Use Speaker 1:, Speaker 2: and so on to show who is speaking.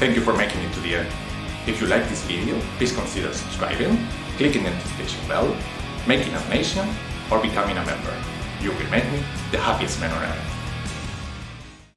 Speaker 1: Thank you for making it to the end. If you like this video, please consider subscribing, clicking the notification bell, making a donation, or becoming a member. You will make me the happiest man on earth.